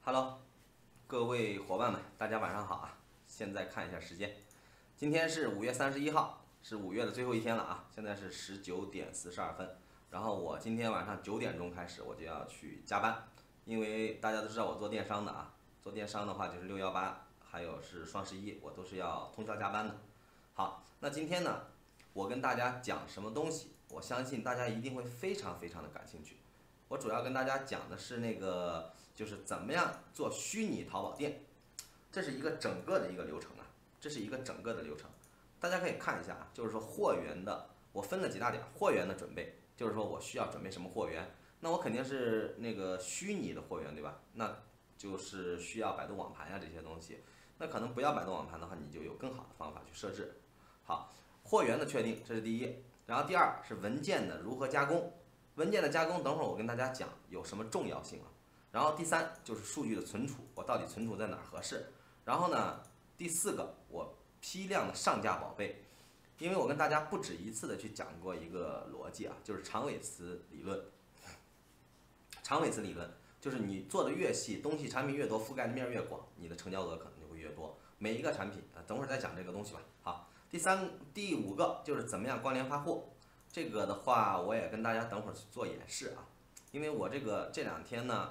Hello，各位伙伴们，大家晚上好啊！现在看一下时间，今天是5月31号，是5月的最后一天了啊！现在是19点42分，然后我今天晚上9点钟开始我就要去加班，因为大家都知道我做电商的啊，做电商的话就是618，还有是双11，我都是要通宵加班的。好，那今天呢，我跟大家讲什么东西，我相信大家一定会非常非常的感兴趣。我主要跟大家讲的是就是怎么样做虚拟淘宝店，这是一个整个的一个流程啊，这是一个整个的流程，大家可以看一下啊，就是说货源的，我分了几大点，货源的准备，就是说我需要准备什么货源，那我肯定是那个虚拟的货源，对吧？那就是需要百度网盘呀这些东西，那可能不要百度网盘的话，你就有更好的方法去设置。好，货源的确定，这是第一，然后第二是文件的如何加工。文件的加工，等会儿我跟大家讲有什么重要性啊。然后第三就是数据的存储，我到底存储在哪儿合适。然后呢，第四个我批量的上架宝贝，因为我跟大家不止一次的去讲过一个逻辑啊，就是长尾词理论。长尾词理论就是你做的越细，东西产品越多，覆盖的面越广，你的成交额可能就会越多。每一个产品啊，等会儿再讲这个东西吧。好，第五个就是怎么样关联发货。这个的话，我也跟大家等会儿做演示啊，因为我这两天呢，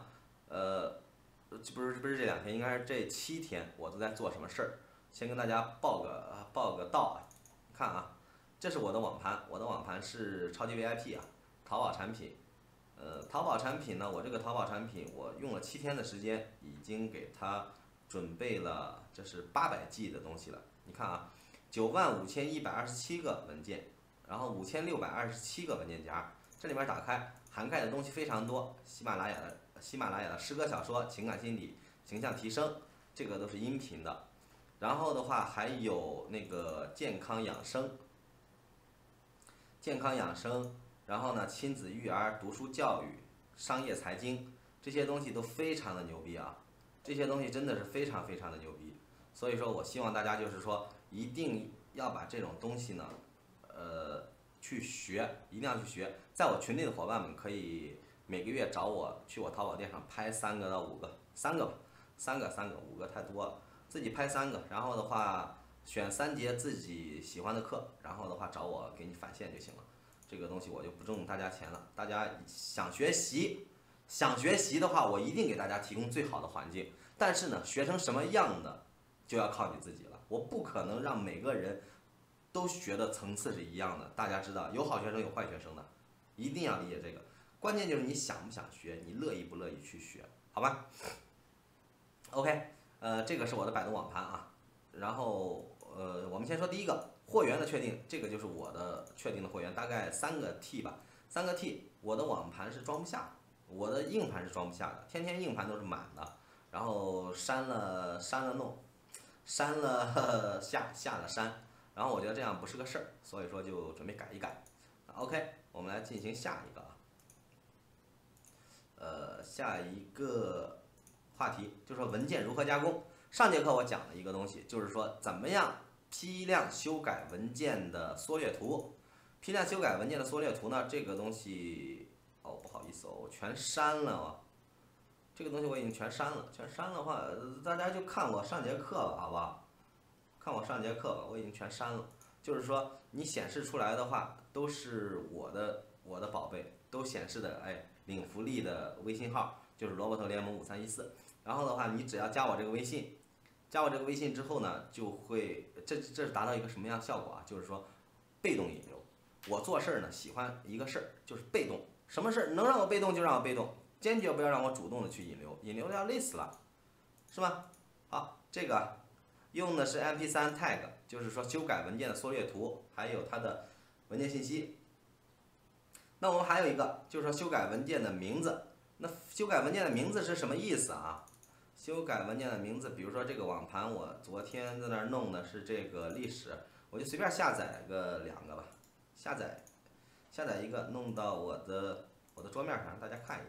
不是这两天，应该是这7天，我都在做什么事儿。先跟大家报个到啊，看啊，这是我的网盘，我的网盘是超级 VIP 啊，淘宝产品。淘宝产品呢，我这个淘宝产品我用了7天的时间，已经给它准备了，这是800G 的东西了。你看啊，95127个文件。然后5627个文件夹，这里面打开涵盖的东西非常多，喜马拉雅的诗歌小说、情感心理、形象提升，这个都是音频的。然后的话还有那个健康养生，然后呢亲子育儿、读书教育、商业财经，这些东西都非常的牛逼啊，这些东西真的是非常非常的牛逼。所以说我希望大家就是说一定要把这种东西呢。去学，一定要去学。在我群里的伙伴们可以每个月找我去我淘宝店上拍3个到5个，3个吧，3个5个太多了，自己拍3个，然后的话选3节自己喜欢的课，然后的话找我给你返现就行了。这个东西我就不挣大家钱了，大家想学习的话，我一定给大家提供最好的环境。但是呢，学成什么样的就要靠你自己了，我不可能让每个人都学的层次是一样的，大家知道有好学生有坏学生的，一定要理解这个。关键就是你想不想学，你乐意不乐意去学，好吧 ？OK，这个是我的百度网盘啊。然后我们先说第一个货源的确定，这个就是我的确定的货源，大概3个 T 吧，3个 T，我的网盘是装不下，我的硬盘是装不下的，天天硬盘都是满的，然后删了弄，删了下了删。然后我觉得这样不是个事儿，所以说就准备改一改。OK， 我们来进行下一个啊，下一个话题就是说文件如何加工。上节课我讲了一个东西，就是说怎么样批量修改文件的缩略图。批量修改文件的缩略图呢，这个东西不好意思我全删了哦。这个东西我已经全删了，的话，大家就看我上节课了，好不好？看我上节课吧，我已经全删了。就是说，你显示出来的话，都是我的宝贝，都显示的领福利的微信号就是萝卜头联盟5314。然后的话，你只要加我这个微信，之后呢，就会这是达到一个什么样的效果啊？就是说，被动引流。我做事儿呢，喜欢一个事儿就是被动，什么事儿能让我被动就让我被动，坚决不要让我主动的去引流，引流要累死了，是吧？好，这个。用的是 MP3 tag， 就是说修改文件的缩略图，还有它的文件信息。那我们还有一个，就是说修改文件的名字。那修改文件的名字是什么意思啊？修改文件的名字，比如说这个网盘，我昨天在那儿弄的是这个历史，我就随便下载个2个吧，下载一个，弄到我的桌面上，让大家看一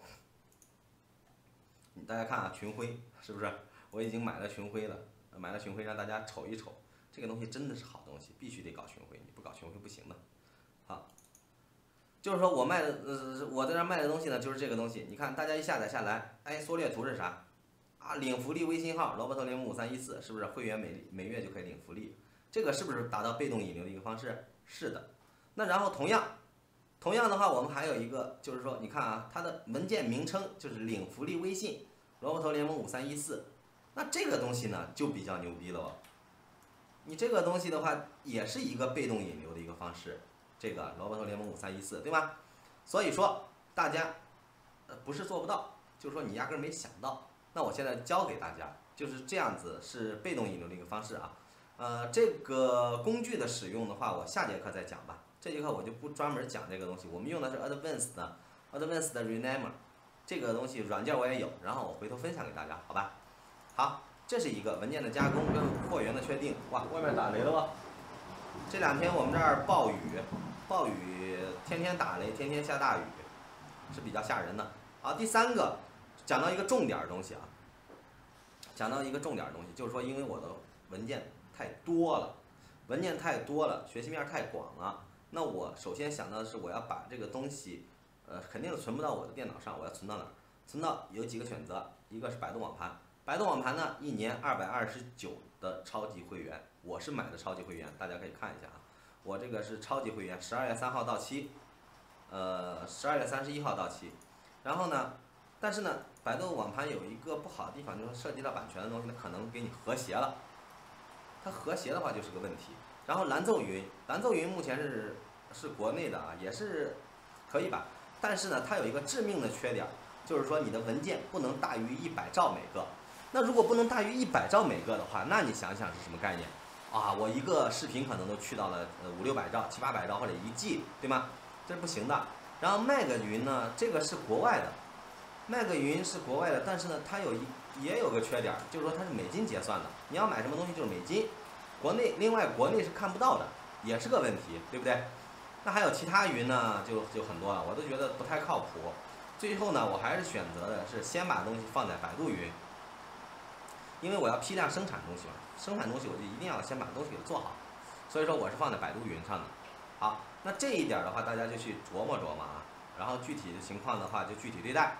眼。大家看啊，群晖是不是？我已经买了群晖了。让大家瞅一瞅，这个东西真的是好东西，必须得搞群晖，你不搞群晖不行的。好，就是说我在这卖的东西呢，就是这个东西。你看大家一下载下来，缩略图是啥？ 啊，领福利微信号萝卜头联盟5314，是不是会员每月就可以领福利？这个是不是达到被动引流的一个方式？是的。那然后同样的话，我们还有一个就是说，你看啊，它的文件名称就是领福利微信萝卜头联盟5314，那这个东西呢就比较牛逼了哦。你这个东西的话，也是一个被动引流的一个方式，这个萝卜头联盟5314，对吧？所以说大家不是做不到，就是说你压根儿没想到。那我现在教给大家，就是这样子是被动引流的一个方式啊。这个工具的使用的话，我下节课再讲吧。这节课我就不专门讲这个东西，我们用的是 Advanced Rename， 这个东西软件我也有，然后我回头分享给大家，好吧？好，这是一个文件的加工跟货源的确定。哇，外面打雷了吧？这两天我们这儿暴雨，天天打雷，天天下大雨，是比较吓人的。好，第三个讲到一个重点的东西啊，就是说，因为我的文件太多了，学习面太广了。那我首先想到的是，我要把这个东西，肯定是存不到我的电脑上，我要存到哪儿？存到有几个选择，一个是百度网盘，百度网盘呢，1年229的超级会员，我是买的超级会员，大家可以看一下啊，我这个是超级会员，12月3号到期，12月31号到期，然后呢，但是呢，百度网盘有一个不好的地方，就是涉及到版权的东西，它可能给你和谐了，它和谐的话就是个问题。然后蓝奏云目前是国内的啊，也是可以吧，但是呢，它有一个致命的缺点，就是说你的文件不能大于100兆每个。那如果不能大于100兆每个的话，那你想想是什么概念啊？我一个视频可能都去到了500-600兆、700-800兆或者1G，对吗？这是不行的。然后麦格云呢，这个是国外的，但是呢，它也有个缺点，就是说它是美金结算的，你要买什么东西就是美金。另外国内是看不到的，也是个问题，对不对？那还有其他云呢，就很多了，我都觉得不太靠谱。最后呢，我还是选择的是先把东西放在百度云，因为我要批量生产东西嘛，生产东西我就一定要先把东西给做好，所以说我是放在百度云上的。好，那这一点的话，大家就去琢磨啊，然后具体的情况的话就具体对待。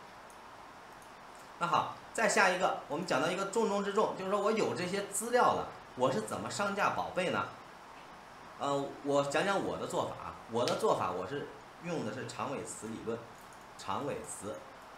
那好，再下一个，我们讲到一个重中之重，就是说我有这些资料了，我是怎么上架宝贝呢？我讲讲我的做法啊。我的做法，我是用的是长尾词理论。长尾词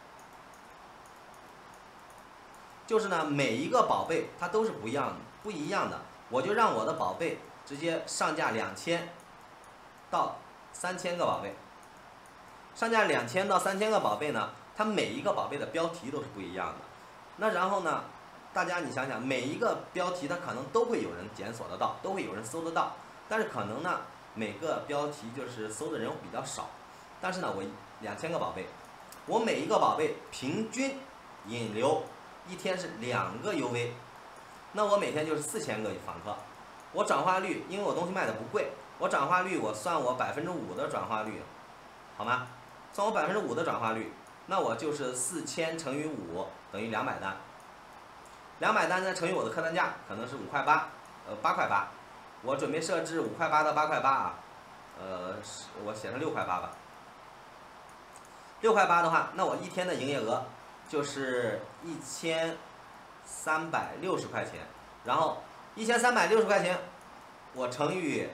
就是呢，每一个宝贝它都是不一样的，我就让我的宝贝直接上架2000到3000个宝贝。上架2000到3000个宝贝呢，它每一个宝贝的标题都是不一样的。那然后呢，大家你想想，每一个标题它可能都会有人检索得到，都会有人搜得到，但是可能呢，每个标题就是搜的人比较少。但是呢，我2000个宝贝，我每一个宝贝平均引流一天是2个 UV， 那我每天就是4000个访客。我转化率，因为我东西卖的不贵，我转化率我算我5%的转化率，好吗？算我5%的转化率，那我就是4000乘以5等于200单。200单呢乘以我的客单价可能是5块8，8块8，我准备设置5块8到8块8啊，我写成6块8吧。6块8的话，那我一天的营业额就是1360块钱，然后1360块钱，我乘以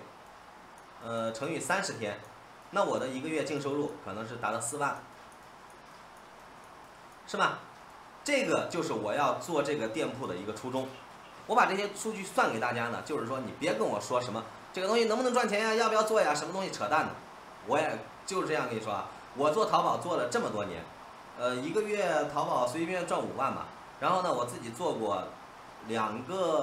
30天，那我的一个月净收入可能是达到4万，是吧？这个就是我要做这个店铺的一个初衷。我把这些数据算给大家呢，就是说你别跟我说什么这个东西能不能赚钱呀，要不要做呀，什么东西扯淡的，我也就是这样跟你说啊。我做淘宝做了这么多年，一个月淘宝随便赚5万吧。然后呢，我自己做过2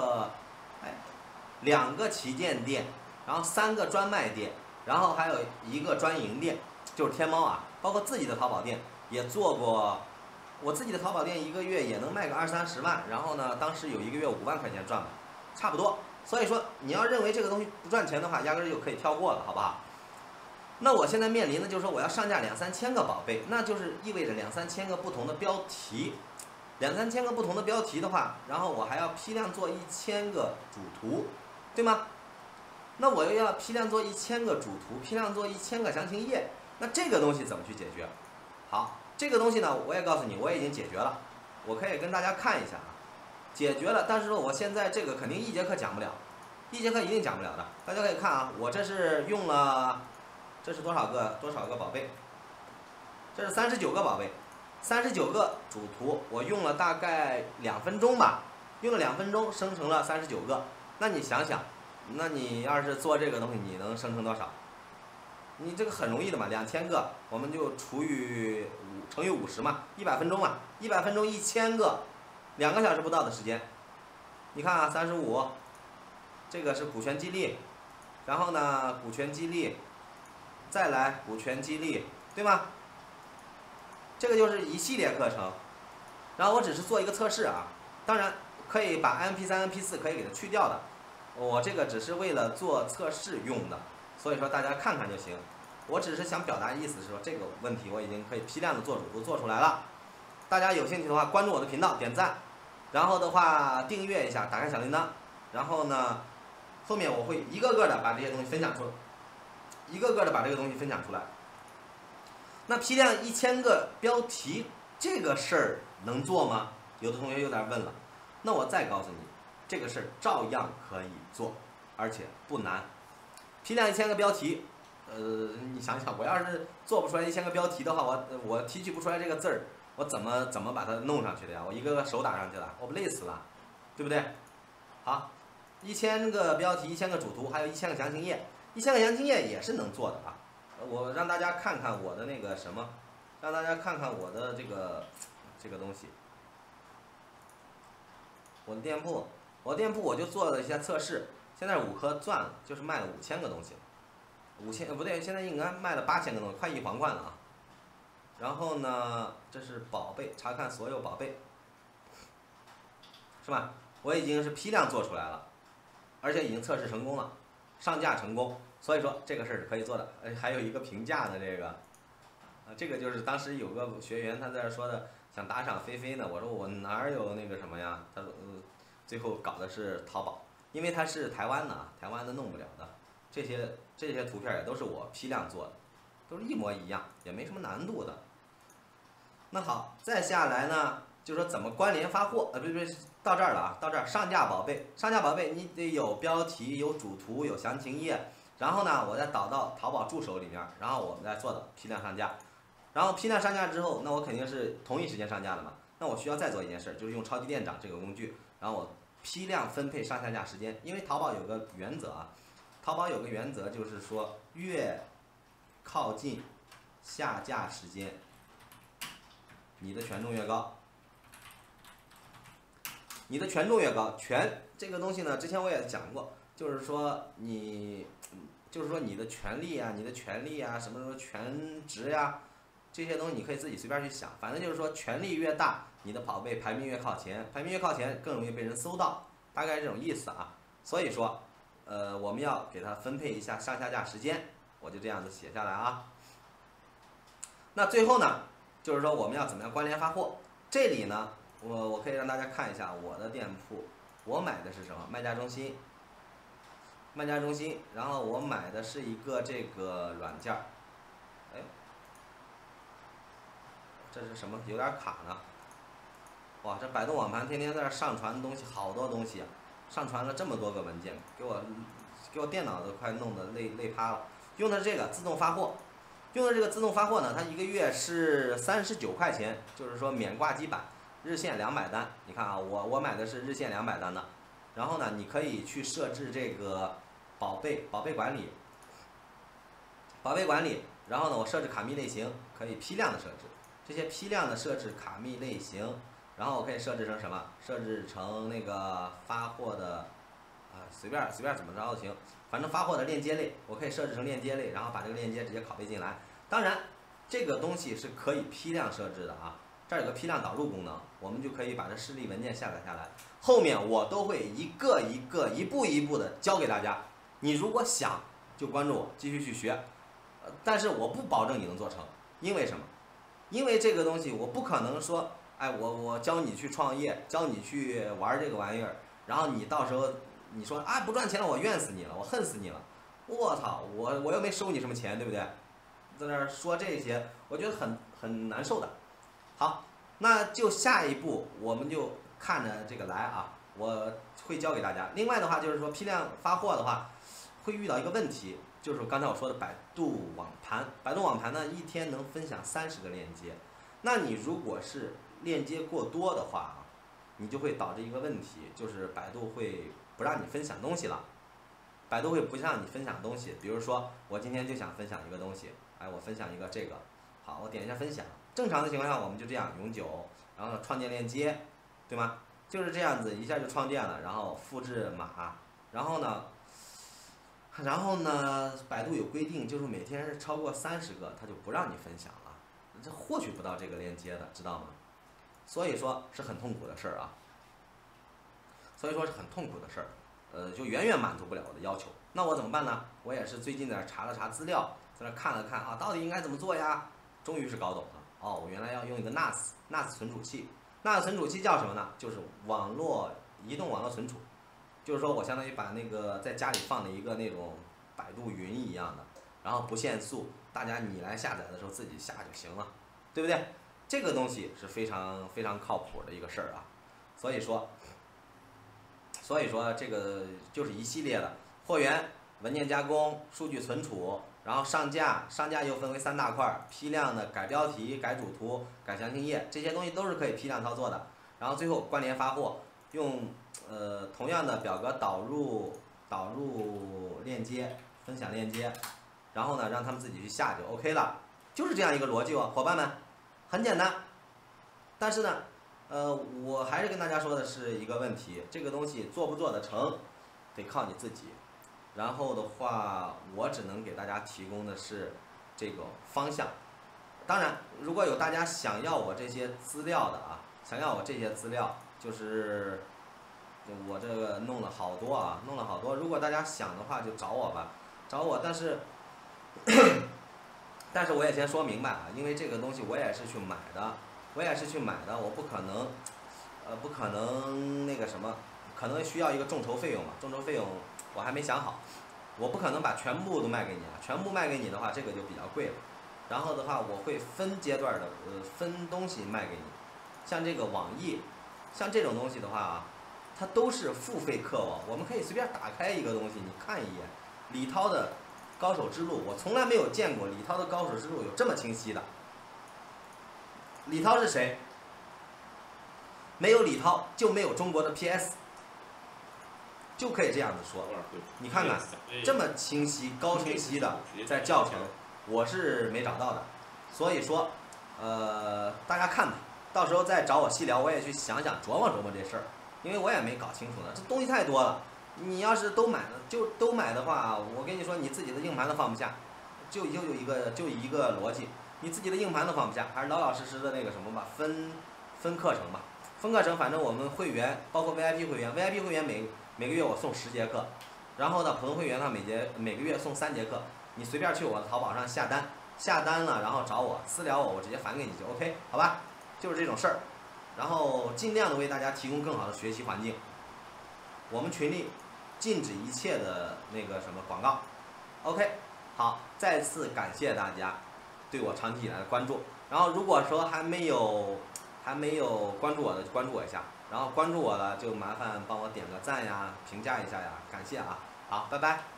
个旗舰店，然后3个专卖店，然后还有1个专营店，就是天猫啊，包括自己的淘宝店也做过。我自己的淘宝店一个月也能卖个20-30万，然后呢，当时有1个月5万块钱赚吧，差不多。所以说，你要认为这个东西不赚钱的话，压根儿就可以跳过了，好不好？那我现在面临的就是说，我要上架2-3千个宝贝，那就是意味着2-3千个不同的标题，2-3千个不同的标题的话，然后我还要批量做1000个主图，对吗？那我又要批量做1000个主图，批量做1000个详情页，那这个东西怎么去解决？好，这个东西呢，我也告诉你，我已经解决了。 我可以跟大家看一下啊，解决了。但是说我现在这个肯定一节课讲不了，一节课一定讲不了的。大家可以看啊，我这是用了，这是多少个宝贝？这是39个宝贝，39个主图，我用了大概2分钟吧，用了2分钟生成了39个。那你想想，那你要是做这个东西，你能生成多少？你这个很容易的嘛，2000个，我们就乘以50嘛，100分钟嘛，100分钟1000个，2个小时不到的时间。你看啊，35，这个是股权激励，然后呢，股权激励，再来股权激励，对吗？这个就是一系列课程，然后我只是做一个测试啊，当然可以把 MP3、MP4 可以给它去掉的，我这个只是为了做测试用的，所以说大家看看就行。我只是想表达意思是说这个问题我已经可以批量的做主图做出来了，大家有兴趣的话关注我的频道点赞，然后的话订阅一下，打开小铃铛，然后呢后面我会一个个的把这些东西分享出来，一个个的把这个东西分享出来。那批量1000个标题这个事儿能做吗？有的同学有点问了，那我再告诉你，这个事儿照样可以做，而且不难。批量1000个标题，你想想，我要是做不出来1000个标题的话，我提取不出来这个字儿，我怎么把它弄上去的呀？我一个个手打上去了，我不累死了，对不对？好，1000个标题，1000个主图，还有1000个详情页，1000个详情页也是能做的啊。我让大家看看我的那个什么，让大家看看我的这个东西，我的店铺，我就做了一下测试，现在5颗钻了，就是卖了5000个东西，5000不对，现在应该卖了8000个东西，快1皇冠了啊。然后呢，这是宝贝，查看所有宝贝，是吧？我已经是批量做出来了，而且已经测试成功了，上架成功。所以说这个事儿是可以做的，还有一个评价呢，这个，这个就是当时有个学员他在这说的，想打赏菲菲呢，我说我哪有那个什么呀？他说，最后搞的是淘宝，因为他是台湾的，台湾的弄不了的，这些图片也都是我批量做的，都是一模一样，也没什么难度的。那好，再下来呢，就说怎么关联发货，不，到这儿了啊，到这儿上架宝贝，上架宝贝你得有标题、有主图、有详情页。然后呢，我再导到淘宝助手里面，然后我们再做的批量上架，然后批量上架之后，那我肯定是同一时间上架的嘛。那我需要再做一件事，就是用超级店长这个工具，然后我批量分配上下架时间。因为淘宝有个原则啊，淘宝有个原则就是说，越靠近下架时间，你的权重越高。你的权重越高，这个东西呢，之前我也讲过，就是说你的权利啊，什么权值呀，这些东西你可以自己随便去想，反正就是说权力越大，你的宝贝排名越靠前，更容易被人搜到，大概是这种意思啊。所以说，我们要给它分配一下上下架时间，我就这样子写下来啊。那最后呢，就是说我们要怎么样关联发货？这里呢，我可以让大家看一下我的店铺，我买的是什么？卖家中心。然后我买的是一个这个软件儿，哎，这是什么？有点卡呢。哇，这百度网盘天天在这上传东西，好多东西啊，上传了这么多个文件，给我电脑都快弄得累趴了。用的这个自动发货，呢，它1个月是39块钱，就是说免挂机版，日限200单。你看啊，我买的是日限200单的。然后呢，你可以去设置这个宝贝管理，然后呢，我设置卡密类型，可以批量的设置，这些批量的设置卡密类型，然后我可以设置成什么？设置成那个发货的，随便怎么着都行，反正发货的链接类，我可以设置成链接类，然后把这个链接直接拷贝进来。当然，这个东西是可以批量设置的啊。这儿有个批量导入功能，我们就可以把这示例文件下载下来。后面我都会一步一步的教给大家。你如果想就关注我，继续去学。但是我不保证你能做成，因为什么？因为这个东西我不可能说，哎，我教你去创业，教你去玩这个玩意儿，然后你到时候你说啊不赚钱了，我怨死你了，我恨死你了，我操，我又没收你什么钱，对不对？在那儿说这些，我觉得很难受的。好， 那就下一步我们就看着这个来啊，我会教给大家。另外的话就是说批量发货的话，会遇到一个问题，就是刚才我说的百度网盘。百度网盘呢，一天能分享30个链接，那你如果是链接过多的话啊，你就会导致一个问题，就是百度会不让你分享东西了。百度会不让你分享东西，比如说我今天就想分享一个东西，哎，我分享一个这个，好，我点一下分享。正常的情况下，我们就这样永久，然后呢创建链接，对吗？就是这样子一下就创建了，然后复制码，然后呢，百度有规定，就是每天是超过30个，它就不让你分享了，这获取不到这个链接的，知道吗？所以说是很痛苦的事儿啊。所以说是很痛苦的事儿，就远远满足不了我的要求。那我怎么办呢？我也是最近在那查了查资料，在那看了看啊，到底应该怎么做呀？终于是搞懂了。哦，我原来要用一个 NAS 存储器。NAS 存储器叫什么呢？就是移动网络存储。就是说我相当于把那个在家里放了一个那种百度云一样的，然后不限速，大家你来下载的时候自己下就行了，对不对？这个东西是非常非常靠谱的一个事儿啊。所以说这个就是一系列的货源、文件加工、数据存储，然后上架又分为3大块，批量的改标题、改主图、改详情页，这些东西都是可以批量操作的。然后最后关联发货，用同样的表格导入链接、分享链接，然后呢让他们自己去下就 OK 了，就是这样一个逻辑哦，伙伴们，很简单。但是呢，我还是跟大家说的是一个问题，这个东西做不做得成，得靠你自己。然后的话，我只能给大家提供的是这个方向。当然，如果有大家想要我这些资料的啊，就是我这个弄了好多啊，如果大家想的话，就找我吧，但是我也先说明白啊，因为这个东西我也是去买的，我不可能那个什么，可能需要一个众筹费用嘛，众筹费用我还没想好，我不可能把全部都卖给你啊，全部卖给你的话，这个就比较贵了。然后的话，我会分阶段的分东西卖给你，像这个网易，像这种东西的话啊，它都是付费客网，我们可以随便打开一个东西，你看一眼，李涛的高手之路，我从来没有见过李涛的高手之路有这么清晰的。李涛是谁？没有李涛就没有中国的 PS， 就可以这样子说。你看看这么清晰、高清晰的在教程，我是没找到的。所以说，大家看吧，到时候再找我细聊，我也去想想琢磨这事儿，因为我也没搞清楚呢，这东西太多了。你要是都买的话，我跟你说，你自己的硬盘都放不下，就一个逻辑，你自己的硬盘都放不下，还是老老实实的那个什么吧，分课程吧。分课程，反正我们会员包括 VIP 会员，VIP 会员每个月我送10节课，然后呢，普通会员呢每个月送3节课，你随便去我的淘宝上下单了，然后找我私聊我直接返给你就 OK， 好吧？就是这种事儿，然后尽量的为大家提供更好的学习环境。我们群里禁止一切的那个什么广告 ，OK， 好，再次感谢大家对我长期以来的关注，然后如果说还没有关注我的，就关注我一下，然后关注我了就麻烦帮我点个赞呀，评价一下呀，感谢啊，好，拜拜。